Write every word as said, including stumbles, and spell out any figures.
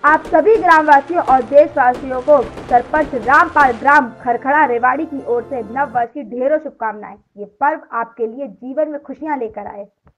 आप सभी ग्रामवासियों और देशवासियों को सरपंच रामपाल ग्राम खरखड़ा रेवाड़ी की ओर से नव वर्ष की ढेरों शुभकामनाएं। ये पर्व आपके लिए जीवन में खुशियां लेकर आए।